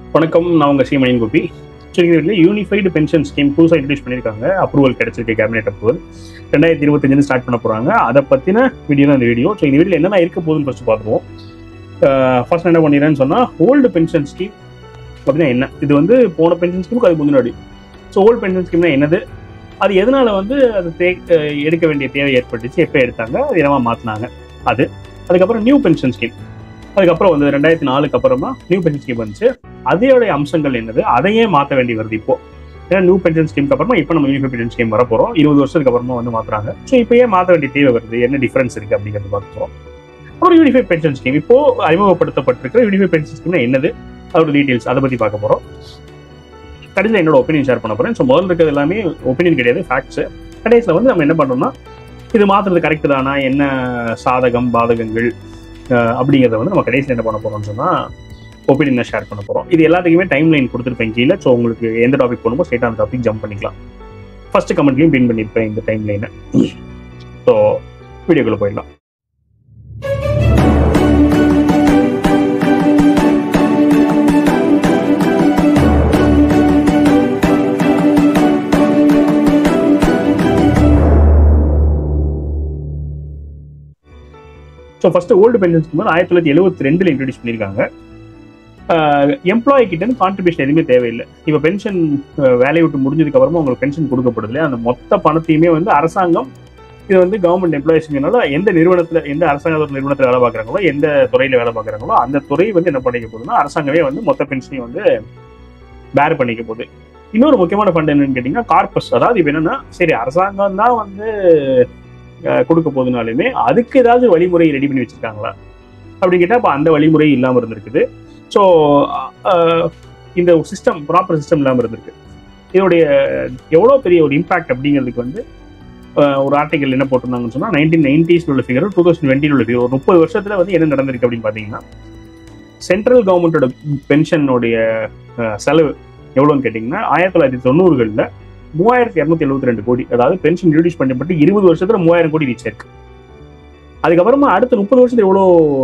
வணக்கம், நான் உங்க ஸ்ரீமணியன் கோபி. ஸோ இந்த யூனிஃபைடு பென்ஷன் ஸ்கீம் புதுசாக இன்ட்ரடியூஸ் பண்ணியிருக்காங்க. அப்ரூவல் கிடைச்சிருக்கு, கேபினெட் அப்ரூவல் 2025 ஸ்டார்ட் பண்ண போகிறாங்க. அதை பற்றின வீடியோ தான் இந்த வீடியோ. ஸோ இந்த வீடியோவில் என்னென்ன இருக்க போகுதுன்னு ஃபர்ஸ்ட் பார்த்துருவோம். ஃபர்ஸ்ட் என்ன பண்ணிடுறேன்னு சொன்னால், ஓல்டு பென்ஷன் ஸ்கீம் அப்படின்னா என்ன? இது வந்து போன பென்ஷன் ஸ்கீமுக்கு அது முன்னாடி. ஸோ ஓல்டு பென்ஷன் ஸ்கீம்னா என்னது, அது எதனால வந்து அது எடுக்க வேண்டிய தேவை ஏற்பட்டுச்சு, எப்போ எடுத்தாங்க, அது என்னவா மாற்றினாங்க, அதுக்கப்புறம் நியூ பென்ஷன் ஸ்கீம். அதுக்கப்புறம் வந்து 2004 அப்புறமா நியூ பென்ஷன் ஸ்கீம் வந்துச்சு. அதோடைய அம்சங்கள் என்னது, அதையே மாற்ற வேண்டி வருது இப்போ. ஏன்னா நியூ பென்ஷன் ஸ்கீமுக்கு அப்புறமா இப்போ நம்ம யூனிஃபைட் பென்ஷன் ஸ்கீம் வர போகிறோம். 20 வருஷத்துக்கு அப்புறமா வந்து மாற்றுறாங்க. ஸோ இப்போ ஏன் மாற்ற வேண்டிய தேவை வருது, என்ன டிஃபரன்ஸ் இருக்குது அப்படிங்கிறது பார்த்துக்கிறோம். அப்புறம் யூனிஃபைட் பென்ஷன் ஸ்கீம் இப்போ அறிமுகப்படுத்தப்பட்டிருக்கிற யூனிஃபைட் பென்ஷன் ஸ்கீம்னா என்னது, அதோட டீட்டெயில்ஸ் அதை பற்றி பார்க்க போகிறோம். கடைசியில் என்னோட ஒப்பீனியன் ஷேர் பண்ண போகிறேன். ஸோ முதல்ல இருக்கிறது எல்லாமே ஒப்பீனியன் கிடையாது, ஃபேக்ட்ஸ். கடைசியில் வந்து நம்ம என்ன பண்ணுறோம்னா, இது மாற்றுறது கரெக்டு தானா, என்ன சாதகம் பாதகங்கள் அப்படிங்கிறத வந்து நம்ம கடைசியில் என்ன பண்ண போகிறோம்னு சொன்னால் ஒப்பீனியனை ஷேர் பண்ண போகிறோம். இது எல்லாத்துக்குமே டைம் லைன் கொடுத்துருப்பேன் கீழே. ஸோ உங்களுக்கு எந்த டாபிக் போகணுமோ ஸ்ட்ரெயிட்டாக அந்த டாபிக் ஜம்ப் பண்ணிக்கலாம். ஃபர்ஸ்ட் கமெண்ட்லையும் பின் பண்ணியிருப்பேன் இந்த டைம் லைனை. ஸோ வீடியோக்குள்ளே போயிடலாம். So first old pension scheme 1972 introduce பண்ணியிருக்காங்க. எம்ப்ளாயி கிட்ட இருந்து கான்ட்ரிபியூஷன் எதுவுமே தேவையில்லை. இப்போ பென்ஷன் வேலையை விட்டு முடிஞ்சதுக்கு அப்புறமா உங்களுக்கு பென்ஷன் கொடுக்கப்படுது இல்லையா, அந்த மொத்த பணத்தையுமே வந்து அரசாங்கம், இது வந்து கவர்மெண்ட் எம்ப்ளாயிஸ்னால எந்த நிறுவனத்தில், எந்த அரசாங்க நிறுவனத்தில் வேலை பார்க்குறாங்களோ, எந்த துறையில் வேலை பார்க்குறாங்களோ அந்த துறை வந்து என்ன பண்ணிக்க போகுதுன்னா, அரசாங்கமே வந்து மொத்த பென்ஷனையும் வந்து பேர் பண்ணிக்க போகுது. இன்னொரு முக்கியமான ஃபண்ட் என்னன்னு கேட்டிங்கன்னா கார்பஸ். அதாவது இப்போ என்னன்னா, சரி அரசாங்கம் தான் வந்து கொடுக்க போதுனாலுமே அதுக்கு ஏதாவது வழிமுறை ரெடி பண்ணி வச்சிருக்காங்களா அப்படின்னு கேட்டால் இப்போ அந்த வழிமுறை இல்லாமல் இருந்திருக்குது. ஸோ இந்த சிஸ்டம், ப்ராப்பர் சிஸ்டம் இல்லாமல் இருந்திருக்கு. இதோடைய எவ்வளோ பெரிய ஒரு இம்பாக்ட் அப்படிங்கிறதுக்கு வந்து ஒரு ஆர்டிகல் என்ன போட்டிருந்தாங்கன்னு சொன்னால், 1990s உள்ள ஃபிகர், 2020 உள்ள ஃபிகர், ஒரு 30 வருஷத்துல வந்து என்ன நடந்திருக்கு அப்படின்னு பார்த்தீங்கன்னா, சென்ட்ரல் கவர்மெண்டோட பென்ஷனுடைய செலவு எவ்வளோன்னு கேட்டிங்கன்னா 1990களில் 3272 கோடி. அதாவது பென்ஷன் இன்ட்ரடியூஸ் பண்ணப்பட்டு 20 வருஷத்துல 3000 கோடி ரீச் ஆயிருக்கு. அதுக்கப்புறமா அடுத்த 30 வருஷத்துல எவ்வளோ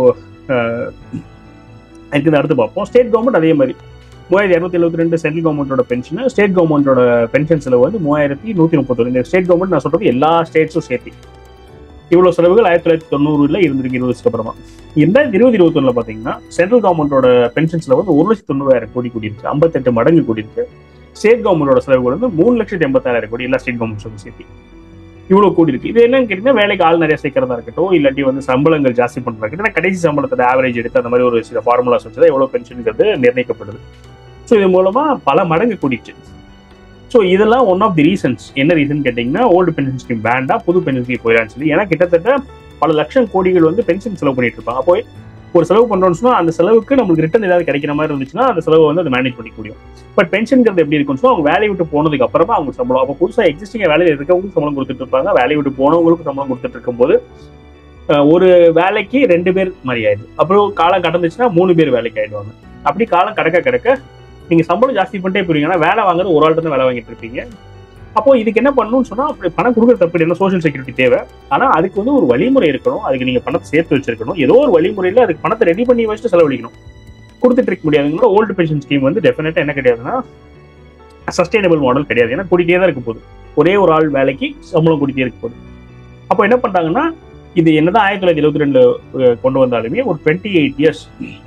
இருக்குது அடுத்து பார்ப்போம். ஸ்டேட் கவர்மெண்ட் அதே மாதிரி 3272 சென்ட்ரல் கவர்மெண்டோட பென்ஷன், ஸ்டேட் கவர்மெண்டோட பென்ஷன் செலவு வந்து 3131. இந்த ஸ்டேட் கவர்மெண்ட் நான் சொல்றது எல்லா ஸ்டேட்ஸும் சேர்த்து இவ்வளோ செலவுகள் 1990 இருந்திருக்கு. 20 வருஷத்துக்கு அப்புறமா 2021 பார்த்தீங்கன்னா சென்ட்ரல் கவர்மெண்டோட பென்ஷன் செலவு வந்து 1,90,000 கோடி கூடியிருக்கு, 58 மடங்கு கூடியிருக்கு. ஸ்டேட் கவர்மெண்டோட செலவுகள் வந்து 3,86,000 கோடி, எல்லா ஸ்டேட் கவர்மெண்ட் சேர்த்து இவ்வளோ கூடி இருக்கு. இது என்னன்னு கேட்டீங்கன்னா, வேலைக்கு ஆள் நிறைய சேர்க்கறதா இருக்கட்டும், இல்லாட்டி வந்து சம்பளங்கள் ஜாஸ்தி பண்றதா இருக்கட்டும், கடைசி சம்பளத்தோட ஆவரேஜ் எடுத்து அந்த மாதிரி ஒரு சில ஃபார்முலாஸ் வச்சுதான் எவ்வளோ பென்ஷனுங்கிறது நிர்ணயிக்கப்படுது. ஸோ இது மூலமா பல மடங்கு கூடிச்சு. ஸோ இதெல்லாம் ஒன் ஆஃப் தி ரீசன்ஸ். என்ன ரீசன் கேட்டிங்கன்னா, ஓல்டு பென்ஷன் ஸ்கீம் வேண்டாம், புது பென்ஷன் ஸ்கீம் போயிடான்னு சொல்லி. ஏன்னா கிட்டத்தட்ட பல லட்சம் கோடிகள் வந்து பென்ஷன் செலவு பண்ணிட்டு இருப்பாங்க. அப்போ ஒரு செலவு பண்றோம்னு சொன்னா அந்த செலவுக்கு நம்மளுக்கு ரிட்டர்ன் ஏதாவது கிடைக்கிற மாதிரி இருந்துச்சுன்னா அந்த செலவை வந்து அதை மேனேஜ் பண்ணிக்க முடியும். பட் பென்ஷன்ங்கிறது எப்படி இருக்குன்னு சொன்னா, அவங்க வேலையை விட்டு போனதுக்கு அப்புறமா அவங்க சம்பளம், அப்போ புதுசாக எக்ஸிஸ்டிங் வேலையில் இருக்கவங்களுக்கு சம்பளம் கொடுத்துட்டு இருப்பாங்க, வேலையை விட்டு போனவங்களுக்கு சம்பளம் கொடுத்துட்டு இருக்கும்போது ஒரு வேலைக்கு 2 பேர் மாதிரி ஆயிடுது. அப்புறம் காலம் கடந்துச்சுன்னா 3 பேர் வேலைக்கு ஆயிடுவாங்க. அப்படி காலம் கடக்க நீங்க சம்பளம் ஜாஸ்தி பண்ணிட்டே போறீங்கன்னா வேலை வாங்குறது ஒரு ஆள் தான் வேலை வாங்கிட்டு இருப்பீங்க. அப்போ இதுக்கு என்ன பண்ணணும்னு சொன்னா, அப்படி பணம் கொடுக்குற தப்பு என்ன, சோஷியல் செக்யூரிட்டி தேவை. ஆனா அதுக்கு வந்து ஒரு வழிமுறை இருக்கணும், அதுக்கு நீங்க பணத்தை சேர்த்து வச்சிருக்கணும். ஏதோ ஒரு வழிமுறையில அதுக்கு பணத்தை ரெடி பண்ணி வச்சுட்டு செலவழிக்கணும். கொடுத்துட்டு இருக்க முடியாதுங்களா. ஓல்டு பென்ஷன் ஸ்கீம் வந்து டெஃபினட்டா என்ன கிடையாதுன்னா, சஸ்டைனபிள் மாடல் கிடையாது. ஏன்னா கூட்டிகிட்டே தான் இருக்க போகுது, ஒரே ஒரு ஆள் வேலைக்கு சம்பளம் கூட்டிகிட்டே இருக்க போகுது. அப்போ என்ன பண்றாங்கன்னா, இது என்னதான் 1972 கொண்டு வந்தாலுமே ஒரு 28 இயர்ஸ்,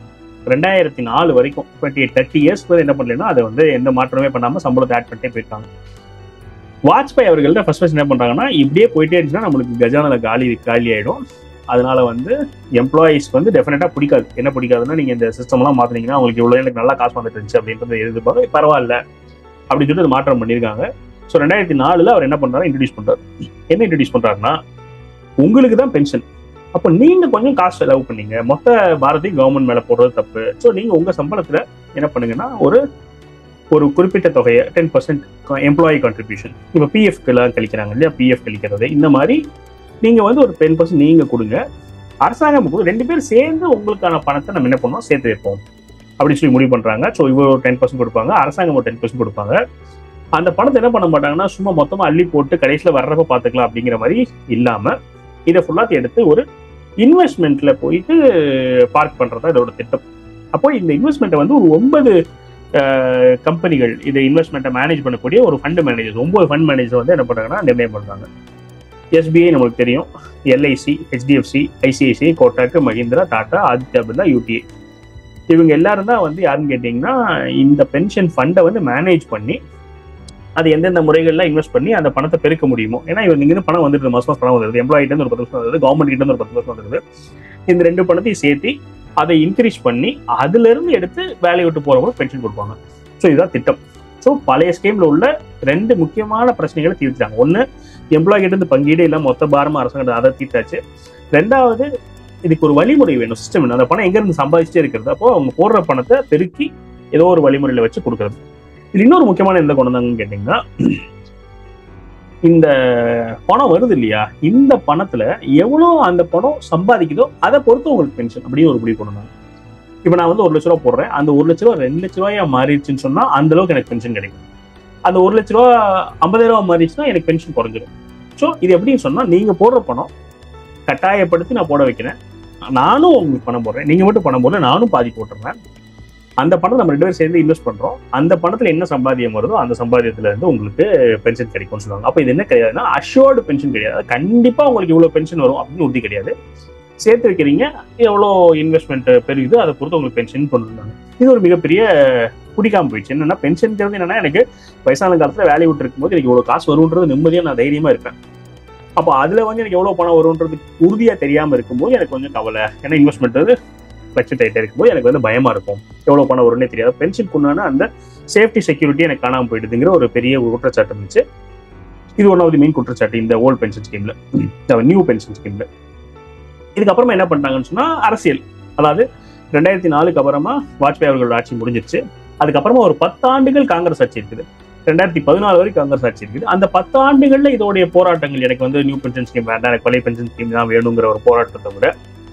2004 வரைக்கும் 30 இயர்ஸ் என்ன பண்ணலன்னா அதை வந்து எந்த மாற்றமே பண்ணாம சம்பளத்தை ஆட் பண்ணிட்டே போயிருக்காங்க. வாஜ்பாய் அவர்கள்ட்ட ஃபர்ஸ்ட் என்ன பண்றாங்கன்னா, இப்படியே போயிட்டே இருந்துச்சுன்னா நம்மளுக்கு கஜானால காலி ஆயிடும். அதனால வந்து எம்ப்ளாயிஸ்க்கு வந்து டெஃபினட்டா பிடிக்காது. என்ன பிடிக்காதுன்னா, நீங்க இந்த சிஸ்டம் எல்லாம் மாத்தினீங்கன்னா உங்களுக்கு இவ்வளவு எனக்கு நல்லா காசு வந்துட்டு இருந்துச்சு அப்படின்றது எதிர்பார்க்க பரவாயில்ல அப்படின்னு சொல்லிட்டு மாற்றம் பண்ணியிருக்காங்க. ஸோ 2004 அவர் என்ன பண்றாரு, இன்ட்ரடியூஸ் பண்றாரு. என்ன இன்ட்ரடியூஸ் பண்றாருன்னா, உங்களுக்கு தான் பென்ஷன், அப்போ நீங்க கொஞ்சம் காசு செலவு பண்ணீங்க, மொத்த பாரத்தையும் கவர்மெண்ட் மேல போடுறது தப்பு. ஸோ நீங்க உங்க சம்பளத்துல என்ன பண்ணுங்கன்னா, ஒரு குறிப்பிட்ட தொகையை 10% எம்ப்ளாயி கான்ட்ரிபியூஷன், இப்போ பிஎஃப் எல்லாம் கழிக்கிறாங்க இல்லையா, பிஎஃப் கழிக்கிறது, இந்த மாதிரி நீங்க வந்து ஒரு 10% நீங்க கொடுங்க, அரசாங்கம் 2 பேர் சேர்ந்து உங்களுக்கான பணத்தை நம்ம என்ன பண்ணுவோம், சேர்த்து வைப்போம் அப்படின்னு சொல்லி முடிவு பண்றாங்க. ஸோ இவர் ஒரு 10% கொடுப்பாங்க, அரசாங்கம் ஒரு 10% கொடுப்பாங்க. அந்த பணத்தை என்ன பண்ண மாட்டாங்கன்னா, சும்மா மொத்தமா அள்ளி போட்டு கடைசியில் வர்றப்ப பார்த்துக்கலாம் அப்படிங்கிற மாதிரி இல்லாம இதை ஃபுல்லாக எடுத்து ஒரு இன்வெஸ்ட்மெண்ட்ல போயிட்டு பார்க் பண்றதா இதோட திட்டம். அப்போ இந்த இன்வெஸ்ட்மெண்ட்டை வந்து ஒரு 9 கம்பெனிகள் இது இன்வெஸ்ட்மெண்ட்டை மேனேஜ் பண்ணக்கூடிய ஒரு ஃபண்ட் மேனேஜர் 9 ஃபண்ட் மேனேஜர் வந்து என்ன பண்ணுறாங்கன்னா நிர்ணயம் பண்ணுறாங்க. எஸ்பிஐ நம்மளுக்கு தெரியும், LIC, HDFC, ICICI, Kotak, Mahindra, Tata, Aditya Birla, UTI, இவங்க எல்லாரும் தான் வந்து யாருன்னு கேட்டிங்கன்னா இந்த பென்ஷன் ஃபண்டை வந்து மேனேஜ் பண்ணி அது எந்தெந்த முறைகள்லாம் இன்வெஸ்ட் பண்ணி அந்த பணத்தை பெருக்க முடியுமோ. ஏன்னா இவங்க இங்கிருந்து பணம் வந்துடுது, மாசம் பணம் வந்துடுது, எம்ப்ளாயிட்ட ஒரு 10% வருது, கவர்மெண்ட் கிட்ட ஒரு 10% வந்துடுது. இந்த 2 பணத்தையும் சேர்த்து அதை இன்க்ரீஸ் பண்ணி அதுல இருந்து எடுத்து வேலையை விட்டு போறவங்க பென்ஷன் கொடுப்பாங்க. ஸோ இதுதான் திட்டம். ஸோ பழைய ஸ்கீம்ல உள்ள 2 முக்கியமான பிரச்சனைகளை தீர்த்துட்டாங்க. ஒன்று, எம்ப்ளாயி கிட்ட இருந்து பங்கீடு இல்லை மொத்த பாரமா அரசாங்கம், அதை தீர்த்தாச்சு. 2வது, இதுக்கு ஒரு வழிமுறை வேணும், சிஸ்டம் வேணும். அந்த பணம் எங்க இருந்து சம்பாதிச்சே இருக்கிறது, அப்போ அவங்க போடுற பணத்தை பெருக்கி ஏதோ ஒரு வழிமுறையில வச்சு கொடுக்குறது. இது இன்னொரு முக்கியமான எந்த கொண்டு வந்தாங்கன்னு கேட்டீங்கன்னா, இந்த பணம் வருது இல்லையா, இந்த பணத்துல எவ்வளோ அந்த பணம் சம்பாதிக்குதோ அதை பொறுத்து உங்களுக்கு பென்ஷன் அப்படின்னு ஒரு முடிவு பண்ணுவாங்க. இப்போ நான் வந்து 1 லட்ச ரூபா போடுறேன், அந்த 1 லட்ச ரூபா 2 லட்ச ரூபாயா மாறிடுச்சுன்னு சொன்னா அந்த அளவுக்கு எனக்கு பென்ஷன் கிடைக்கும். அந்த 1 லட்ச ரூபா 50,000 மாறிடுச்சுன்னா எனக்கு பென்ஷன் குறைஞ்சிடும். ஸோ இது எப்படின்னு சொன்னா, நீங்க போடுற பணம் கட்டாயப்படுத்தி நான் போட வைக்கிறேன், நானும் உங்களுக்கு பணம் போடுறேன், நீங்க மட்டும் பணம் போடல, நானும் பாதி போட்டுறேன். அந்த பணம் நம்ம 2 பேரும் சேர்ந்து இன்வெஸ்ட் பண்றோம், அந்த பணத்துல என்ன சம்பாதியம் வருதோ அந்த சம்பாதியத்துல இருந்து உங்களுக்கு பென்ஷன் கிடைக்கும்னு சொல்லுவாங்க. அப்ப இது என்ன கிடையாதுன்னா அஷ்யூர்டு பென்ஷன் கிடையாது, கண்டிப்பா உங்களுக்கு இவ்வளவு பென்ஷன் வரும் அப்படின்னு உறுதி கிடையாது. சேர்த்து வைக்கிறீங்க, எவ்வளோ இன்வெஸ்ட்மெண்ட் பெருகுது அதை பொறுத்து உங்களுக்கு பென்ஷன் கொண்டுருந்தாங்க. இது ஒரு மிகப்பெரிய பிடிக்காம போயிடுச்சு. என்னன்னா பென்ஷன்ங்கிறது என்னன்னா, எனக்கு வயசான காலத்துல வேலையை விட்டு இருக்கும்போது எனக்கு இவ்வளவு காசு வரும்ன்றது நிம்மதியா நான் தைரியமா இருப்பேன். அப்போ அதுல வந்து எனக்கு எவ்வளவு பணம் வரும்ன்றது உறுதியா தெரியாம இருக்கும்போது எனக்கு கொஞ்சம் கவலை. ஏன்னா இன்வெஸ்ட்மெண்ட் வந்து ஃபிளக்சுவேட் ஆகிட்டே இருக்கும்போது எனக்கு வந்து பயமா இருக்கும், எவ்வளவு பணம் வரும்னே தெரியாது. பென்ஷனுக்கு உண்டான அந்த சேஃப்டி செக்யூரிட்டி எனக்கு காணாம போயிடுதுங்கிற ஒரு பெரிய குற்றச்சாட்டு இருந்துச்சு. இது ஒன்னாவது மெயின் குற்றச்சாட்டு இந்த ஓல்டு பென்ஷன் ஸ்கீம்ல, நியூ பென்ஷன் ஸ்கீம்ல. இதுக்கப்புறமா என்ன பண்ணிட்டாங்கன்னு சொன்னா அரசியல், அதாவது 2004க்கு அப்புறமா வாஜ்பாய் அவர்களோட ஆட்சி முடிஞ்சிருச்சு. அதுக்கப்புறமா ஒரு 10 ஆண்டுகள் காங்கிரஸ் ஆட்சி இருக்குது, 2014 வரைக்கும் காங்கிரஸ் ஆட்சி இருக்குது. அந்த 10 ஆண்டுகள்ல இதோடைய போராட்டங்கள், எனக்கு வந்து நியூ பென்ஷன் ஸ்கீம் வேண்டாம், எனக்கு பழைய பென்ஷன் ஸ்கீம் தான் வேணுங்கிற ஒரு போராட்டத்தை விட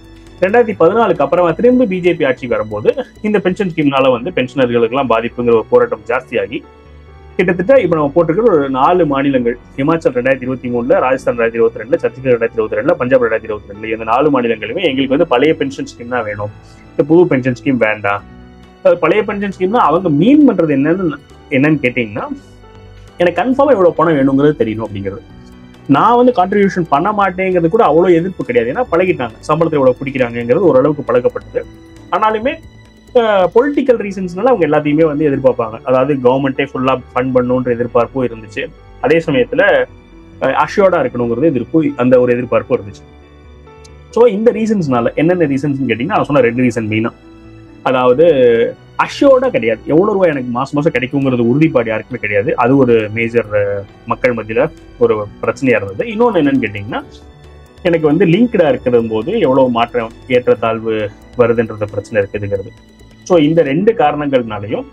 2014க்கு அப்புறமா திரும்பி பிஜேபி ஆட்சி வரும்போது இந்த பென்ஷன் ஸ்கீம்னால வந்து பென்ஷனர்களுக்கெல்லாம் பாதிப்புங்கிற ஒரு போராட்டம் ஜாஸ்தியாகி கிட்டத்தட்ட இப்போ நம்ம போட்டிருக்கிற ஒரு 4 மாநிலங்கள், ஹிமாச்சல் 2023, ராஜஸ்தான் 2022, சத்தீஸ்கர் 2022, பஞ்சாப் 2022, இந்த 4 மாநிலங்களுமே எங்களுக்கு வந்து பழைய பென்ஷன் ஸ்கீம் தான் வேணும், இந்த புது பென்ஷன் ஸ்கீம் வேண்டாம். பழைய பென்ஷன் ஸ்கீம்னா அவங்க மீன் பண்றது என்னன்னு கேட்டீங்கன்னா, எனக்கு கன்ஃபார்மா எவ்வளவு பணம் வேணுங்கிறது தெரியணும் அப்படிங்கிறது. நான் வந்து கான்ட்ரிபியூஷன் பண்ண மாட்டேங்கிறது கூட அவ்வளோ எதிர்ப்பு கிடையாது, ஏன்னா பழகிட்டாங்க, சம்பளத்தை எவ்வளவு பிடிக்கிறாங்கிறது ஓரளவுக்கு பழக்கப்பட்டது. ஆனாலுமே பொலிட்டிக்கல் ரீசன்ஸ்னால அவங்க எல்லாத்தையுமே வந்து எதிர்பார்ப்பாங்க. அதாவது கவர்மெண்ட்டே ஃபுல்லா ஃபண்ட் பண்ணுன்ற எதிர்பார்ப்பும் இருந்துச்சு, அதே சமயத்துல அஷ்யூர்டா இருக்கணுங்கிறது அந்த ஒரு எதிர்பார்ப்பும் இருந்துச்சு. ஸோ இந்த ரீசன்ஸ்னால என்னென்ன ரீசன்ஸ் கேட்டீங்கன்னா, நான் சொன்ன 2 ரீசன் மெயினா. அதாவது அஷ்யூர்டா கிடையாது, எவ்வளவு ரூபாய் எனக்கு மாசம் மாசம் கிடைக்குங்கிறது உறுதிப்பாடு யாருக்குமே கிடையாது. அது ஒரு மேஜர் மக்கள் மத்தியில ஒரு பிரச்சனையா இருந்தது. இன்னொன்னு என்னன்னு கேட்டீங்கன்னா, எனக்கு வந்து லிங்க்டா இருக்கிற போது எவ்வளவு மாற்றம் ஏற்றத்தாழ்வு வருதுன்ற பிரச்சனை இருக்குதுங்கிறது. ஸோ இந்த 2 காரணங்கள்னாலையும்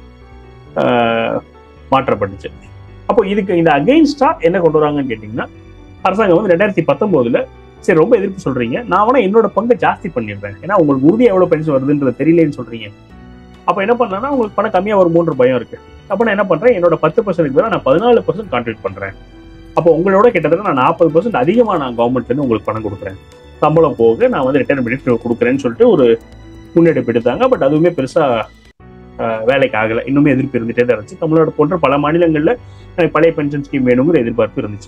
மாற்றப்பட்டுச்சு. அப்போ இதுக்கு இந்த அகெயின்ஸ்டா என்ன கொண்டு வராங்கன்னு கேட்டீங்கன்னா, அரசாங்கம் வந்து 2019 சரி ரொம்ப எதிர்ப்பு சொல்றீங்க, நான் வேணா என்னோட பங்கை ஜாஸ்தி பண்ணிடுறேன், ஏன்னா உங்களுக்கு உறுதி எவ்வளவு பென்ஷன் வருதுன்றது தெரியலன்னு சொல்றீங்க. அப்ப என்ன பண்ணா உங்களுக்கு பணம் கம்மியா வருமோன்ற பயம் இருக்கு. அப்ப நான் என்ன பண்றேன், என்னோட 10% பேரை நான் 14% கான்ட்ரிபியூட் பண்றேன். அப்போ உங்களோட கிட்டத்தட்ட நான் 40% அதிகமா நான் கவர்மெண்ட்ல இருந்து உங்களுக்கு பணம் கொடுக்குறேன், சம்பளம் போக நான் வந்து ரிட்டர்ன் பண்ணி கொடுக்குறேன்னு சொல்லிட்டு ஒரு முன்னெடுப்பு எடுத்தாங்க. பட் அதுவுமே பெருசா வேலைக்கு ஆகலை, இன்னுமே எதிர்ப்பு இருந்துட்டே தான் இருந்துச்சு. தமிழ்நாடு போன்ற பல மாநிலங்கள்ல பழைய பென்ஷன் ஸ்கீம் வேணுங்கிற எதிர்பார்ப்பு இருந்துச்சு.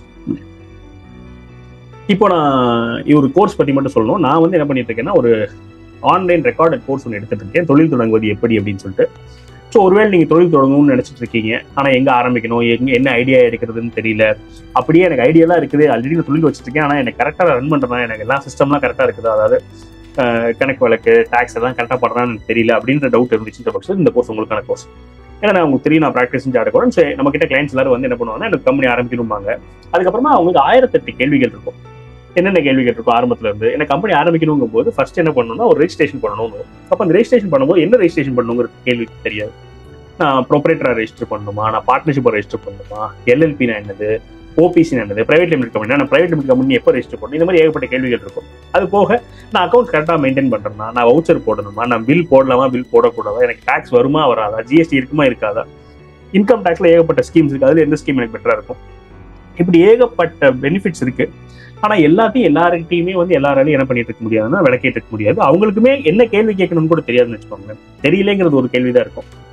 இப்போ நான் ஒரு கோர்ஸ் பத்தி மட்டும் சொல்லணும். நான் வந்து என்ன பண்ணிட்டு இருக்கேன்னா, ஒரு ஆன்லைன் ரெக்கார்டட் கோர்ஸ் ஒன்று எடுத்துட்டு இருக்கேன், தொழில் தொடங்குவது எப்படி அப்படின்னு சொல்லிட்டு. ஸோ ஒருவேளை நீங்க தொழில் தொடங்கணும்னு நினைச்சிட்டு இருக்கீங்க, ஆனா எங்க ஆரம்பிக்கணும், என்ன ஐடியா எடுக்கிறதுன்னு தெரியல, அப்படியே எனக்கு ஐடியாலாம் இருக்குது, ஆல்ரெடி நான் தொழில் வச்சிருக்கேன், ஆனா எனக்கு கரெக்டாக ரன் பண்றேன், எனக்கு எல்லா சிஸ்டம்லாம் கரெக்டாக இருக்குது, அதாவது கணக்கு வழக்கு டாக்ஸ் எல்லாம் கரெக்டாக பண்றான்னு தெரியல அப்படின்ற டவுட் இருந்துச்சு பட்சத்தில் இந்த கோர்ஸ் உங்களுக்கான கோர்ஸ். ஏன்னா உங்களுக்கு தெரியும், நான் ப்ராக்டிஸ் செஞ்சு ஆடக்கூடாது. ஸோ நம்ம கிட்ட கிளைண்ட்ஸ் எல்லாரும் வந்து என்ன பண்ணுவாங்கன்னா, எனக்கு கம்பெனி ஆரம்பிக்கணும்பாங்க. அதுக்கப்புறமா அவங்களுக்கு 1008 கேள்விகள் இருக்கும். என்னென்ன கேள்விகள் இருக்கும் ஆரம்பத்துல இருந்து. எனக்கு கம்பெனி ஆரம்பிக்கணுங்கும் போது ஃபர்ஸ்ட் என்ன பண்ணணும்னா, ஒரு ரெஜிஸ்ட்ரேஷன் பண்ணணும். அப்போ அந்த ரெஜிஸ்ட்ரேஷன் பண்ணும்போது என்ன ரெஜிஸ்ட்ரேஷன் பண்ணணுங்கிற கேள்வி தெரியாது. நான் ப்ரொப்ரேட்டரா ரெஜிஸ்டர் பண்ணணுமா, நான் பார்ட்னர்ஷிப்பை ரெஜிஸ்டர் பண்ணணுமா, எல்எல்பினா என்னது, ஓபிசினா என்னது, பிரைவேட் லிமிடெட் கம்பெனி, நான் பிரைவேட் லிமிடெட் கம்பெனி எப்போ ரெஜிஸ்டர் பண்ணணும், இந்த மாதிரி ஏகப்பட்ட கேள்விகள் இருக்கும். அது போக நான் அக்கௌண்ட் கரெக்டாக மெயின்டைன் பண்றேன்னா, நான் வவுச்சர் போடணுமா, நான் பில் போடலாமா, பில் போடக்கூடாதா, எனக்கு டாக்ஸ் வருமா வராதா, ஜிஎஸ்டி இருக்குமா இருக்காதா, இன்கம் டாக்ஸ்ல ஏகப்பட்ட ஸ்கீம்ஸ் இருக்கு, அதுல எந்த ஸ்கீம் எனக்கு பெட்டரா இருக்கும், இப்படி ஏகப்பட்ட பெனிஃபிட்ஸ் இருக்கு. ஆனா எல்லாத்தையும் எல்லார்கிட்டையுமே வந்து எல்லாராலையும் என்ன பண்ணிட்டு இருக்க முடியாதுன்னா, விளக்கிட்டு இருக்க முடியாது. அவங்களுக்குமே என்ன கேள்வி கேட்கணும்னு கூட தெரியாதுன்னு வச்சுக்கோங்க. தெரியலேங்கிறது ஒரு கேள்விதான் இருக்கும்.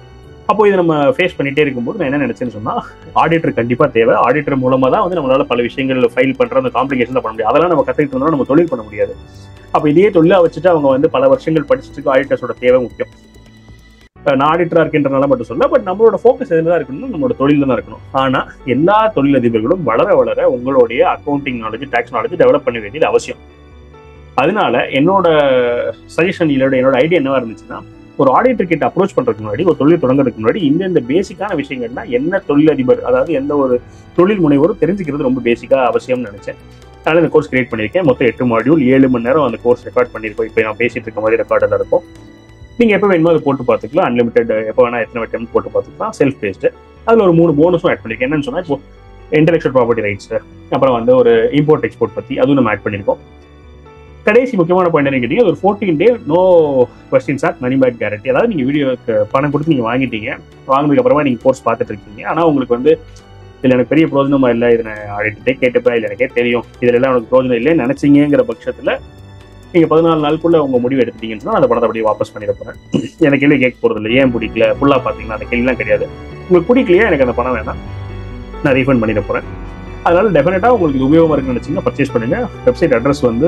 அப்போ இதை நம்ம ஃபேஸ் பண்ணிட்டே இருக்கும்போது நான் என்ன நினைச்சேன்னு சொன்னா, ஆடிட்டர் கண்டிப்பா தேவை. ஆடிட்டர் மூலமா தான் வந்து நம்மளால பல விஷயங்கள் ஃபைல் பண்ற அந்த காம்ப்ளிகேஷன் பண்ண முடியும். அதெல்லாம் நம்ம கத்துக்கிட்டு இருந்தாலும் நம்ம தொழில் பண்ண முடியாது. அப்போ இதே தொழிலா வச்சுட்டு அவங்க வந்து பல வருஷங்கள் படிச்சுட்டு ஆடிட்டர்ஸோட தேவை முக்கியம். நான் ஆடிட்டரா இருக்கின்றனால மட்டும் சொல்ல, பட் நம்மளோட ஃபோக்கஸ் எதுதான் இருக்கணும், நம்மளோட தொழில தான் இருக்கணும். ஆனா எல்லா தொழிலதிபர்களும் வளர வளர உங்களுடைய accounting knowledge, tax knowledge develop பண்ண வேண்டியது அவசியம். அதனால என்னோட சஜஷன், என்னோட ஐடியா என்னவா இருந்துச்சுன்னா, ஒரு ஆடிட்டர் கிட்ட அப்ரோச் பண்றதுக்கு முன்னாடி, ஒரு தொழில் தொடங்குறதுக்கு முன்னாடி இந்த பேசிக்கான விஷயங்கள்னா என்ன தொழிலதிபர், அதாவது எந்த ஒரு தொழில் முனைவோரும் தெரிஞ்சுக்கிறது ரொம்ப பேசிக்கா அவசியம்னு நினைச்சேன். அதனால இந்த கோர்ஸ் கிரியேட் பண்ணியிருக்கேன். மொத்தம் 8 மாடியூல், 7 மணி நேரம் அந்த கோர்ஸ் ரெக்கார்ட் பண்ணியிருக்கோம். இப்போ நான் பேசிட்டு இருக்க மாதிரி ரெக்கார்டில் இருக்கும். நீங்க எப்போ வேணுமோ அதை போட்டு பார்த்துக்கலாம். அன்லிமிட்டட் எப்போ வேணா எத்தனை டைம் போட்டு பார்த்துக்கலாம். Self paced. அதில் ஒரு 3 போனஸும் ஆட் பண்ணியிருக்கேன். என்னன்னு சொன்னா, இப்போ இன்டெலெக்சுவல் ப்ராப்பர்ட்டி ரைட்ஸ், அப்புறம் வந்து ஒரு இம்போர்ட் எக்ஸ்போர்ட் பத்தி அதுவும் நம்ம ஆட் பண்ணியிருக்கோம். கடைசி முக்கியமான பாயிண்ட் என்ன கேட்டீங்க, ஒரு 14 டே நோ கொஸ்டின்ஸ் ஆட் மணி பேக் கேரண்டி. அதாவது நீங்க வீடியோக்கு பணம் கொடுத்து நீங்க வாங்கிட்டீங்க, வாங்கினதுக்கு அப்புறமா நீங்க கோர்ஸ் பார்த்துட்டு இருக்கீங்க. ஆனா உங்களுக்கு வந்து இதுல எனக்கு பெரிய பிரோஜனமா இல்லை, இதை நான் ஆடிட்டே கேட்டுப்பேன், இல்லை எனக்கே தெரியும், இதுல எல்லாம் எனக்கு பிரோஜனம் இல்லைன்னு நினைச்சீங்கிற பட்சத்துல நீங்க 14 நாளுக்குள்ள உங்க முடிவு எடுத்துட்டீங்கன்னு சொன்னா அந்த பணத்தை அப்படியே வாபஸ் பண்ணிட போறேன். எனக்கு கேள்வி கேட்க போறது இல்லை, ஏன் பிடிக்கல, ஃபுல்லா பாத்தீங்கன்னா அந்த கேள்விலாம் கிடையாது. உங்களுக்கு பிடிக்கலையா, எனக்கு அந்த பணம் வேணாம், நான் ரீஃபண்ட் பண்ணிட போறேன். அதனால டெஃபினட்டா உங்களுக்கு இது உபயோகமா இருக்குன்னு நினைச்சீங்கன்னா பர்ச்சேஸ் பண்ணுங்க. வெப்சைட் அட்ரஸ் வந்து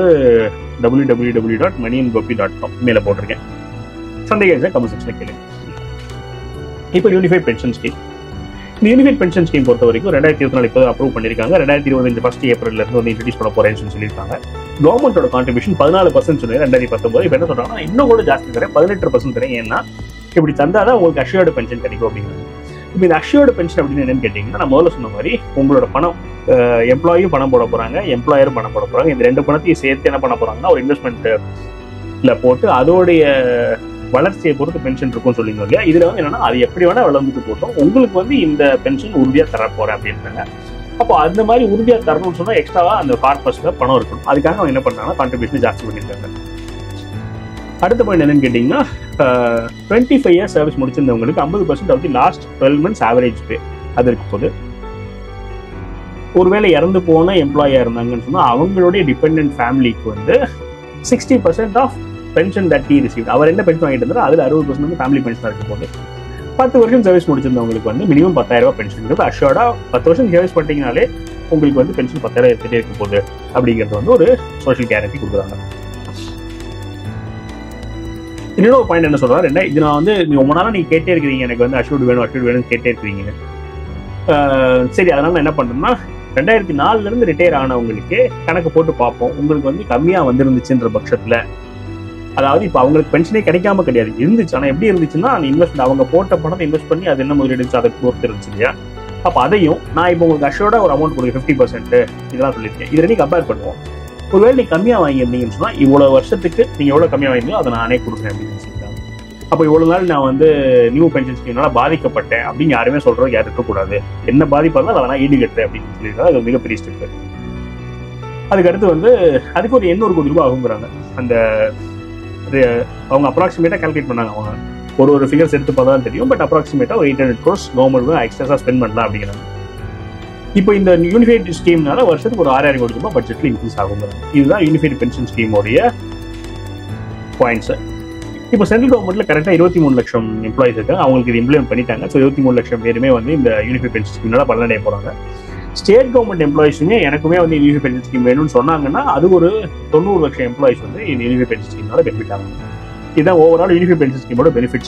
www.moneyandgopi.com மேல போட்டிருக்கேன். சந்தேகம் கமெண்ட் செக்ஷன்ல கேளுங்க. இப்போ யூனிஃபைட் பென்ஷன் ஸ்கீம். இந்த யூனிஃபைட் பென்ஷன் ஸ்கீம் பொறுத்த வரைக்கும் 2024 இப்போ அப்ரூவ் பண்ணிருக்காங்க. 2025 ஃபர்ஸ்ட் ஏப்ரல்ல இருந்து வந்து இன்ட்ரடியூஸ் பண்ண போறேன்னு சொல்லியிருக்காங்க. கவர்மெண்டோட கான்ட்ரிபியூஷன் 14% சொன்னேன் 2019. இப்போ என்ன சொல்றாங்கன்னா, இன்னும் கூட ஜாஸ்தி தரேன், 18% தரேன். ஏன்னா இப்படி தந்தாதான் உங்களுக்கு அஷ்யூர்டு பென்ஷன் கிடைக்கும் அப்படிங்கிறது. இப்போ இந்த அஷ்யூர்டு பென்ஷன் அப்படின்னு என்னன்னு கேட்டீங்கன்னா, நான் முதல்ல சொன்ன மாதிரி உங்களோட பணம், எம்ப்ளாயும் பணம் போட போறாங்க, எம்ப்ளாயரும் பணம் போட போறாங்க. இந்த 2 பணத்தையும் சேர்த்து என்ன பண்ண போறாங்கன்னா, ஒரு இன்வெஸ்ட்மெண்ட்ல போட்டு அதோடைய வளர்ச்சியை பொறுத்து பென்ஷன் இருக்கும்னு சொல்லிங்க இல்லையா. இதுல வந்து என்னன்னா, அது எப்படி வேணா வளர்ந்துட்டு போட்டோம், உங்களுக்கு வந்து இந்த பென்ஷன் உறுதியா தர போறேன் அப்படின்றாங்க. அப்போ அந்த மாதிரி உறுதியா தரணும்னு சொன்னா எக்ஸ்ட்ராவா அந்த கார்பஸ்ல பணம் இருக்கணும். அதுக்காக அவங்க என்ன பண்ணாங்கன்னா கான்ட்ரிபியூஷன் ஜாஸ்தி பண்ணிருக்காங்க. அடுத்த பாயிண்ட் என்னன்னு கேட்டீங்கன்னா, 25 இயர்ஸ் சர்வீஸ் முடிச்சிருந்தவங்களுக்கு 50% of the last 12 months average pay அது இருக்க போது. ஒருவேளை இறந்து போன எம்ப்ளாயா இருந்தாங்கன்னு சொன்னா அவங்களுடைய டிபெண்டன்ட் ஃபேமிலிக்கு வந்து 60% of pension that he received. அவர் என்ன பென்ஷன் வாங்கிட்டு இருந்தாரோ அதுல 60% வந்து ஃபேமிலி பென்ஷன் இருக்க போது. 10 வருஷம் சர்வீஸ் முடிச்சிருந்தவங்களுக்கு வந்து மினிமம் 10,000 ரூபாய் பென்ஷன். அஷ்யூர்டா 10 வருஷம் சர்வீஸ் பண்ணிட்டீங்கனாலே உங்களுக்கு வந்து பென்ஷன் 10,000 எடுத்துட்டே இருக்க போகுது அப்படிங்கிறது வந்து ஒரு சோஷியல் கேரண்டி கொடுக்குறாங்க. இன்னொரு பாயிண்ட் என்ன சொல்றாரு, இது நான் வந்து ரொம்ப நாளா நீங்க கேட்டே இருக்கிறீங்க, எனக்கு வந்து அஷ்யூர்டு வேணும் கேட்டே இருக்கிறீங்க. சரி, அதனால நான் என்ன பண்றேன்னா, 2004 இருந்து ரிட்டையர் ஆனவங்களுக்கு கணக்கு போட்டு பார்ப்போம். உங்களுக்கு வந்து கம்மியா வந்துருந்துச்சுன்ற பட்சத்துல, அதாவது இப்போ அவங்களுக்கு பென்ஷனே கிடைக்காம கிடையாது, இருந்துச்சு. ஆனா எப்படி இருந்துச்சுன்னா, அந்த இன்வெஸ்ட் அவங்க போட்ட பணத்தை இன்வெஸ்ட் பண்ணி அது என்ன முதலீடு இருந்துச்சு அதை பொறுத்து இருந்துச்சு இல்லையா. அப்போ அதையும் நான் இப்போ உங்களுக்கு அஷ்யூர்டா ஒரு அமௌண்ட் கொடுங்க 50% இதெல்லாம் சொல்லியிருக்கேன். இதை நீ கம்பேர் பண்ணுவோம். ஒருவேளை நீ கம்மியா வாங்கியிருந்தீங்கன்னு சொன்னா இவ்வளவு வருஷத்துக்கு நீங்க எவ்வளவு கம்மியா வாங்கிங்களோ அதை நானே கொடுக்குறேன் அப்படின்னு சொல்லியிருக்காங்க. அப்போ இவ்வளவு நாள் நான் வந்து நியூ பென்ஷன் ஸ்கீம்னால பாதிக்கப்பட்டேன் அப்படின்னு யாருமே சொல்றது யாரும் இருக்கக்கூடாது. என்ன பாதிப்பா இருந்தாலும் அதை நான் ஈடுகட்டுறேன் அப்படின்னு சொல்லியிருக்காங்க. அது மிகப்பெரிய ஸ்டெப். அதுக்கடுத்து வந்து அதுக்கு ஒரு 800 கோடி ரூபாய் ஆகுங்கிறாங்க. அந்த அவங்க அப்ராக்சிமேட்டா கால்குலேட் பண்ணாங்க. அவங்க ஒரு ஃபிகர்ஸ் எடுத்து பார்த்தா தான் தெரியும். பட் அப்ராக்சிமேட்டா ஒரு 800 crores கவர்மெண்ட் எக்ஸ்ட்ரா ஸ்பெண்ட் பண்ணலாம் அப்படிங்கிறாங்க. இப்போ இந்த யூனிஃபைட் ஸ்கீம்னால வருஷத்துக்கு ஒரு 6,000 கோடி ரூபாய் பட்ஜெட்ல இன்க்ரீஸ் ஆகுங்கிறாங்க. இதுதான் யூனிஃபைட் பென்ஷன் ஸ்கீமோடைய பாயிண்ட்ஸ். இப்போ சென்ட்ரல் கவர்மெண்ட்ல கரெக்டா 23 லட்சம் எம்ப்ளாயிஸ் இருக்காங்க. அவங்களுக்கு இது இம்ப்ளிமெண்ட் பண்ணிட்டாங்க. ஸோ 23 லட்சம் பேருமே வந்து இந்த யூனிஃபைட் பென்ஷன் ஸ்கீம்னால பலனடைய போறாங்க. ஸ்டேட் கவர்மெண்ட் எம்ப்ளாயிஸுமே எனக்குமே வந்து யூனிஃபைட் பென்ஷன் ஸ்கீம் வேணும்னு சொன்னாங்கன்னா அது ஒரு 90 லட்சம் எம்ப்ளாயிஸ் வந்து இந்த யூனிஃபைட் பென்ஷன் ஸ்கீம்னால பெனிஃபிட் ஆகும். இதுதான் ஓவரால் யூனிஃபைட் பென்ஷன் ஸ்கீமோட பெனிஃபிட்ஸ்.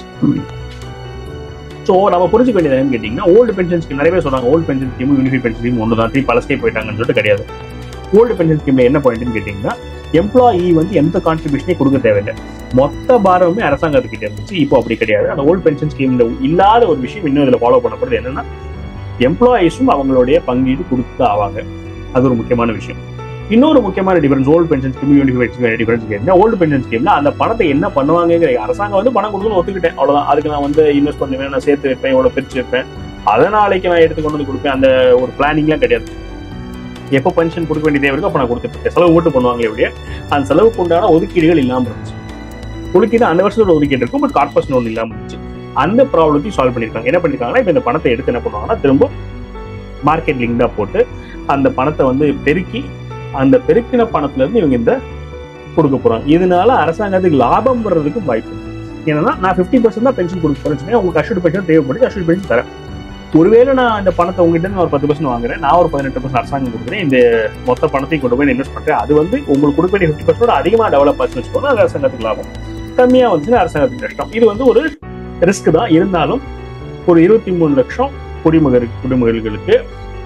ஸோ நம்ம புரிஞ்சுக்க வேண்டியது என்னன்னு கேட்டீங்கன்னா, ஓல்டு பென்ஷன் ஸ்கீம் நிறைய பேர் சொல்றாங்க old pension scheme unified pension scheme ஒன்று தான், பழசே போயிட்டாங்கன்னு சொல்லிட்டு கிடையாது. ஓல்டு பென்ஷன் ஸ்கீம்ல என்ன பாயிண்ட்னு கேட்டீங்கன்னா, எம்ப்ளாயி வந்து எந்த கான்ட்ரிபியூஷனே கொடுக்க தேவையில்லை, மொத்த பாரமே அரசாங்கத்துக்கிட்ட இருந்துச்சு. இப்போ அப்படி கிடையாது. அந்த ஓல்டு பென்ஷன் ஸ்கீம்ல இல்லாத ஒரு விஷயம் இன்னும் இதில் ஃபாலோ பண்ணப்படுது. என்னன்னா, எம்ப்ளாயிஸும் அவங்களுடைய பங்கீடு கொடுத்து ஆவாங்க. அது ஒரு முக்கியமான விஷயம். இன்னொரு முக்கியமான difference old pension scheme unified scheme difference கேட்டீங்கன்னா, ஓல்டு பென்ஷன் ஸ்கீம்ல அந்த பணத்தை என்ன பண்ணுவாங்கிற அரசாங்கம் வந்து பணம் கொடுக்கணும்னு ஒத்துக்கிட்டேன், அவ்வளவுதான். அதுக்கு நான் வந்து இன்வெஸ்ட் பண்ணுவேன், நான் சேர்த்து வைப்பேன், இவ்வளவு பிரிச்சு வைப்பேன், அதை நாளைக்கு நான் எடுத்து கொண்டு வந்து கொடுப்பேன், அந்த ஒரு பிளானிங்லாம் கிடையாது. எப்போ பென்ஷன் கொடுக்க வேண்டிய தேவை இருக்கோ அப்போ நான் கொடுத்துட்டு இருக்கேன். செலவு மட்டும் பண்ணுவாங்களே எப்படியே அந்த செலவுக்கு உண்டான ஒதுக்கீடுகள் இல்லாமல் இருந்துச்சு. ஒதுக்கீடு அந்த வருஷத்தோட ஒதுக்கீடு இருக்கும், பட் கார்பரேஷன் ஒன்று இல்லாமல் இருந்துச்சு. அந்த ப்ராப்ளத்தையும் சால்வ் பண்ணியிருக்காங்க. என்ன பண்ணிருக்காங்கன்னா, இப்போ இந்த பணத்தை எடுத்து என்ன பண்ணுவாங்கன்னா, திரும்ப மார்க்கெட் லிங்க்டா போட்டு அந்த பணத்தை வந்து பெருக்கி அந்த பெருக்கின பணத்துல இருந்து இவங்க இந்த கொடுக்க போறாங்க. இதனால அரசாங்கத்துக்கு லாபம் வர்றதுக்கும் வாய்ப்பு இருக்கு. என்னன்னா நான் 50% தான் பென்ஷன் கொடுக்க போறேன், உங்களுக்கு அஷ்யூர்ட் பென்ஷன் தேவைப்படுது, அஷ்யூர்ட் பென்ஷன் தரேன். ஒருவேளை நான் இந்த பணத்தை உங்ககிட்ட நான் ஒரு 10% வாங்குறேன், நான் ஒரு 18% அரசாங்கம் கொடுக்குறேன், இந்த மொத்த பணத்தையும் கொண்டு போய் இன்வெஸ்ட் பண்றேன், அது வந்து உங்களுக்கு கொடுக்க வேண்டிய 50% அதிகமாக டெவலப் ஆச்சுன்னு வச்சுக்கோங்க, அது அரசாங்கத்துக்கு லாபம். கம்மியா வந்துச்சுன்னா அரசாங்கத்துக்கு நஷ்டம். இது வந்து ஒரு ரிஸ்க் தான். இருந்தாலும் ஒரு 23 லட்சம் குடிமகன்களுக்கு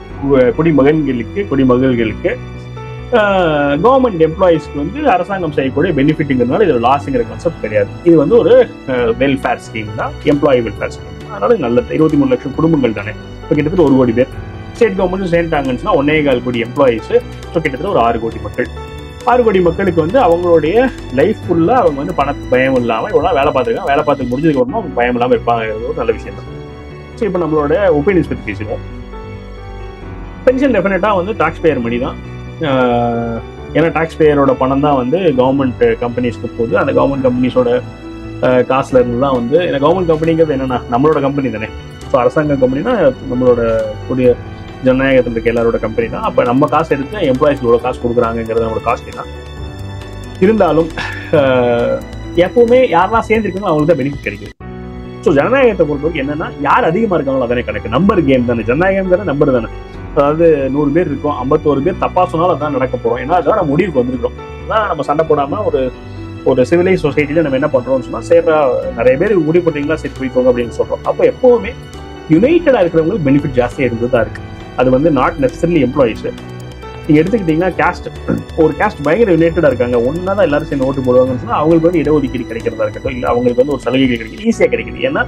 கவர்மெண்ட் எம்ப்ளாயிஸ்க்கு வந்து அரசாங்கம் செய்யக்கூடிய பெனிஃபிட்ங்கிறதுனால இதுல லாஸ்ங்கிற கான்செப்ட் கிடையாது. இது வந்து ஒரு வெல்ஃபேர் ஸ்கீம் தான், எம்ப்ளாயி வெல்ஃபேர் ஸ்கீம். அதனால நல்லது. 23 லட்சம் குடும்பங்கள் தானே, இப்போ கிட்டத்தட்ட 1 கோடி பேர் ஸ்டேட் கவர்மெண்ட் சேர்ந்தாங்கன்னா 1.25 கோடி எம்ப்ளாயிஸ், ஸோ கிட்டத்தட்ட ஒரு 6 கோடி மக்கள். 6 கோடி மக்களுக்கு வந்து அவங்களுடைய லைஃப் ஃபுல்லா அவங்க வந்து பண பயம் இல்லாமல் இவ்வளோ வேலை பார்த்துருக்காங்க, வேலை பார்த்து முடிஞ்சதுக்கு அப்புறமா அவங்க பயம் இல்லாமல் இருப்பாங்க, ஒரு நல்ல விஷயம் தான். ஸோ இப்போ நம்மளோட ஒப்பீனியன்ஸ் பற்றி பேசுவோம். பென்ஷன் டெஃபினட்டா வந்து டாக்ஸ் பேயர் மணி தான். ஏன்னா டாக்ஸ் பேயரோட பணம் தான் வந்து கவர்மெண்ட் கம்பெனிஸ்க்கு போகுது. அந்த கவர்மெண்ட் கம்பெனிஸோட காசுல இருந்து தான் வந்து, ஏன்னா கவர்மெண்ட் கம்பெனிங்கிறது என்னன்னா நம்மளோட கம்பெனி தானே. ஸோ அரசாங்க கம்பெனினா நம்மளோட கூடிய ஜனநாயகத்தில் இருக்க எல்லாரோட கம்பெனி தான். அப்போ நம்ம காசு எடுத்து எம்ப்ளாயிஸ்க்கு எவ்வளோ காசு கொடுக்குறாங்கிறது நம்மளோட காஸ்ட்லி தான். இருந்தாலும் எப்பவுமே யாரெல்லாம் சேர்ந்துருக்காங்களோ அவங்களுக்கு தான் பெனிஃபிட் கிடைக்குது. ஸோ ஜனநாயகத்தை பொறுத்தவரைக்கும் என்னன்னா, யார் அதிகமாக இருக்காங்களோ அதானே கணக்கு. நம்பர் கேம் தானே ஜனநாயகம் தானே, நம்பர் தானே. அதாவது 100 பேர் இருக்கும், 51 பேர் தப்பா சொன்னாலும் அதான் நடக்க போறோம். ஏன்னா அதான் நம்ம முடிவுக்கு வந்துருக்கோம். அதான் நம்ம சண்டை போடாம ஒரு சிவிலைஸ் சொசைட்டில நம்ம என்ன பண்றோம்னு சொன்னா, சரி நிறைய பேர் முடிவு பண்றீங்களா, சரி போய்க்கோங்க அப்படின்னு சொல்றோம். அப்போ எப்பவுமே யுனைடடா இருக்கிறவங்களுக்கு பெனிஃபிட் ஜாஸ்தியா இருந்துதான் இருக்கு. அது வந்து நாட் நெசசரிலி எம்ப்ளாயிஸ். நீங்க எடுத்துக்கிட்டீங்கன்னா கேஸ்ட், ஒரு கேஸ்ட் பயங்கர யுனைடடா இருக்காங்க, ஒன்னாதான் எல்லாரும் சேர்ந்து ஓட்டு போடுவாங்கன்னு சொன்னா அவங்களுக்கு வந்து இடஒதுக்கீடு கிடைக்கிறதா இருக்கட்டும், இல்லை அவங்களுக்கு வந்து ஒரு சலுகைகள் கிடைக்குது, ஈஸியா கிடைக்குது. ஏன்னா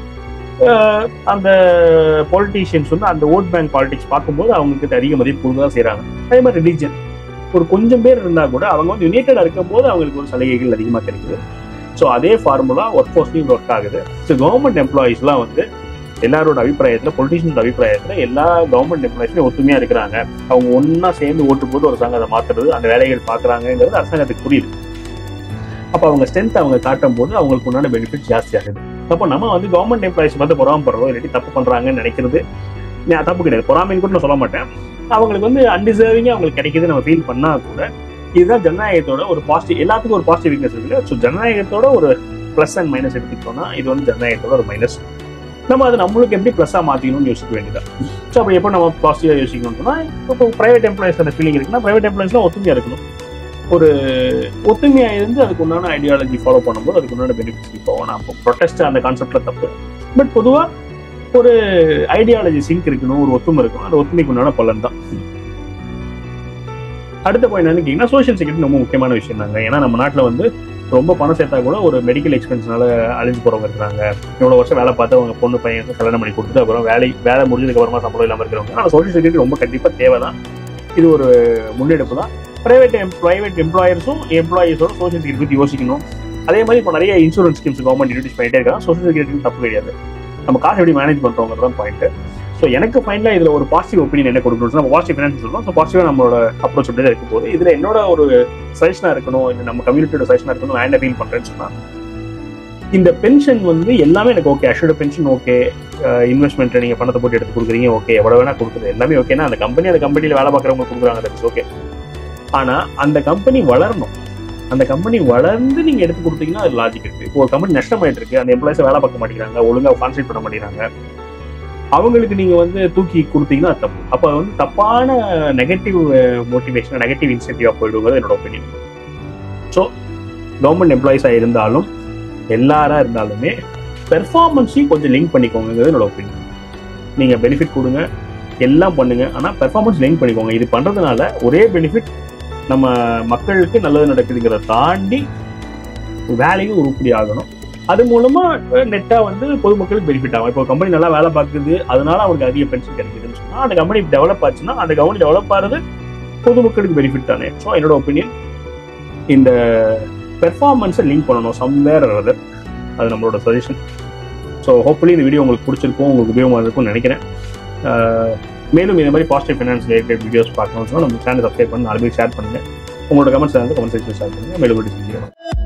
அந்த பொலிட்டீஷியன்ஸ் வந்து அந்த ஓட் பேங்க் பாலிடிக்ஸ் பார்க்கும்போது அவங்களுக்கு அதிக மதிப்பு கொடுக்க தான் செய்யறாங்க. அதே மாதிரி ரிலீஜன், ஒரு கொஞ்சம் பேர் இருந்தா கூட அவங்க வந்து யுனைடடா இருக்கும் போது அவங்களுக்கு ஒரு சலுகைகள் அதிகமாக கிடைக்குது. ஸோ அதே ஃபார்முலா ஒர்க் ஃபோர்ஸ்லையும் ஒர்க் ஆகுது. ஸோ கவர்மெண்ட் எம்ப்ளாயிஸ்லாம் வந்து எல்லாரோட அபிப்பிராயத்தில், பொலிட்டீஷியன்ஸ் அபிப்பிராயத்தில் எல்லா கவர்மெண்ட் எம்ப்ளாயிஸுமே ஒத்துமையா இருக்கிறாங்க, அவங்க ஒன்னா சேர்ந்து ஓட்டு போட்டு ஒரு அரசாங்கத்தை மாத்துறது, அந்த வேலைகள் பார்க்குறாங்கிறது அரசாங்கத்துக்கு புரியுது. அப்போ அவங்க ஸ்ட்ரென்த் அவங்க காட்டும் போது அவங்களுக்கு உண்டான பெனிஃபிட் ஜாஸ்தி ஆகுது. அப்போ நம்ம வந்து கவர்மெண்ட் எம்ப்ளாயிஸ் பார்த்து பொறாமப்படுறோம், இல்லாட்டி தப்பு பண்றாங்கன்னு நினைக்கிறது தப்பு கிடையாது. பொறாமைன்னு கூட நான் சொல்ல மாட்டேன். அவங்களுக்கு வந்து அன்டிசர்விங்கா அவங்களுக்கு கிடைக்குது நம்ம ஃபீல் பண்ணா கூட, இதுதான் ஜனநாயகத்தோட ஒரு பாசிட்டிவ். எல்லாத்துக்கும் ஒரு பாசிட்டிவ் வீக்னஸ் இருக்கு. ஸோ ஜனநாயகத்தோட ஒரு பிளஸ் அண்ட் மைனஸ் எடுத்துக்கிட்டோம்னா இது வந்து ஜனநாயகத்தோட ஒரு மைனஸ். நம்ம அது நம்மளுக்கு எப்படி பிளஸ்ஸா மாத்திக்கணும்னு யோசிக்க வேண்டியதான். ஸோ அப்படி எப்போ நம்ம பாசிட்டிவா யோசிக்கணும்னா, இப்போ பிரைவேட் எம்ப்ளாயிஸ் அந்த ஃபீலிங் இருக்குன்னா பிரைவேட் எம்ப்ளாயிஸ்லாம் ஒத்துமையா இருக்கணும். ஒரு ஒத்துமையா இருந்து அதுக்கு உண்டான ஐடியாலஜி ஃபாலோ பண்ணும்போது அதுக்கு உண்டான பெனிஃபிட்ஸ் போவோம். நான் இப்போ ப்ரொடெஸ்ட் அந்த கான்செப்ட்ல தப்பு, பட் பொதுவா ஒரு ஐடியாலஜி சிங்க் இருக்கணும், ஒரு ஒத்துமை இருக்கணும். அந்த ஒத்துமைக்கு உண்டான பலன் தான். அடுத்த பாயிண்ட் என்னன்னு கேட்டீங்கன்னா, சோஷியல் செக்யூரிட்டி ரொம்ப முக்கியமான விஷயம் தாங்க. ஏன்னா நம்ம நாட்டில் வந்து ரொம்ப பணம் சேர்த்தா கூட ஒரு மெடிக்கல் எக்ஸ்பென்ஸ்னால அழிஞ்சு போறவங்க இருக்கிறாங்க. இவ்வளவு வருஷம் வேலை பார்த்து அவங்க பொண்ணு பையன் கல்யாணம் பண்ணி கொடுத்துட்டு அப்புறம் வேலை முடிஞ்சதுக்கு அப்புறமா சம்பளம் இல்லாமல் இருக்கிறவங்க. ஆனால் சோஷியல் செக்யூரிட்டி ரொம்ப கண்டிப்பாக தேவை தான். இது ஒரு முன்னெடுப்பு தான். பிரைவேட் எம்ப்ளாயர்ஸும் எம்ப்ளாயீஸோட சோஷியல் செக்யூரிட்டி பற்றி யோசிக்கணும். அதே மாதிரி இப்போ நிறைய இன்சூரன்ஸ் ஸ்கீம்ஸ் கவர்மெண்ட் இன்ட்ரடியூஸ் பண்ணிட்டே இருக்காங்க. சோஷியல் செக்யூரிட்டி தப்பு கிடையாது, நம்ம காசு எப்படி மேனேஜ் பண்றோங்கிறது தான் பாயிண்ட். ஸோ எனக்கு ஃபைனலாக இதில் ஒரு பாசிட்டிவ் ஒப்பீனியன் என்ன கொடுக்கணும், நம்ம பாசிட்டிவ் ஃபினான்ஸ் சொல்றோம். ஸோ பாசிட்டிவாக நம்மளோட அப்ரோச் அப்படியே இருக்கும் போது இதில் என்னோட ஒரு சஜஷனாக இருக்கணும், இல்லை நம்ம கம்யூனிட்டியோட சஜஷனாக இருக்கணும், நான் என்ன ஃபீல் பண்ணுறேன்னு சொன்னால், இந்த பென்ஷன் வந்து எல்லாமே எனக்கு okay, assured pension okay, investment நீங்கள் பணத்தை போட்டு எடுத்து கொடுக்குறீங்க ஓகே, எவ்வளோ வேணா கொடுக்குறது எல்லாமே ஓகேனா அந்த கம்பெனியில் வேலை பார்க்குறவங்க கொடுக்குறாங்க, தட்ஸ் ஓகே. ஆனால் அந்த கம்பெனி வளரணும், அந்த கம்பெனி வளர்ந்து நீங்கள் எடுத்து கொடுத்தீங்கன்னா அது லாஜிக் இருக்கு. இப்போ ஒரு கம்பெனி நஷ்டமாயிட்டு இருக்கு, அந்த எம்ப்ளாயிஸை வேலை பார்க்க மாட்டேங்கிறாங்க, ஒழுங்காக கான்சென்ட்ரேட் பண்ண மாட்டேங்கிறாங்க, அவங்களுக்கு நீங்க வந்து தூக்கி கொடுத்தீங்கன்னா தப்பு. அப்போ வந்து தப்பான நெகட்டிவ் மோட்டிவேஷன், நெகட்டிவ் இன்சென்டிவா போயிடுங்கிறது என்னோட ஒப்பீனியன். ஸோ கவர்மெண்ட் எம்ப்ளாயிஸாக இருந்தாலும் எல்லாரா இருந்தாலுமே பெர்ஃபார்மன்ஸையும் கொஞ்சம் லிங்க் பண்ணிக்கோங்கிறது என்னோட ஒப்பீனியன். நீங்க பெனிஃபிட் கொடுங்க, எல்லாம் பண்ணுங்க, ஆனால் பெர்ஃபார்மன்ஸ் லிங்க் பண்ணிக்கோங்க. இது பண்றதுனால ஒரே பெனிஃபிட், நம்ம மக்களுக்கு நல்லது நடக்குதுங்கிறத தாண்டி வேலையும் உருப்படி ஆகணும். அது மூலமா நெட்டா வந்து பொதுமக்களுக்கு பெனிஃபிட் ஆகும். இப்போ கம்பெனி நல்லா வேலை பார்க்குது, அதனால அவங்களுக்கு அதிக பென்ஷன் கிடைக்குதுன்னு சொன்னா அந்த கம்பெனி டெவலப் ஆச்சுன்னா அந்த கம்பெனி டெவலப் ஆகிறது பொதுமக்களுக்கு பெனிஃபிட் தானே. ஸோ என்னோட ஒப்பீனியன், இந்த பெர்ஃபார்மன்ஸை லிங்க் பண்ணணும் சம்வேர் அதர், அது நம்மளோட சஜஷன். ஸோ ஹோப்ஃபுல்லி இந்த வீடியோ உங்களுக்கு பிடிச்சிருக்கும், உங்களுக்கு உபயோகமாக இருக்கும்னு நினைக்கிறேன். மேலும் இந்த மாதிரி பாசிட்டிவ் ஃபைனான்ஸ் ரிலேட்டட் வீடியோஸ் பார்க்கணும்னு சொன்னால் நம்ம சேனல் சப்ஸ்கிரைப் பண்ணி 4 பேர் ஷேர் பண்ணுங்க. உங்களோட கமெண்ட்ஸ் வந்து கமெண்ட் செக்ஷன் ஷேர் பண்ணுங்க. மேலும் வீடியோ செஞ்சுக்கலாம்.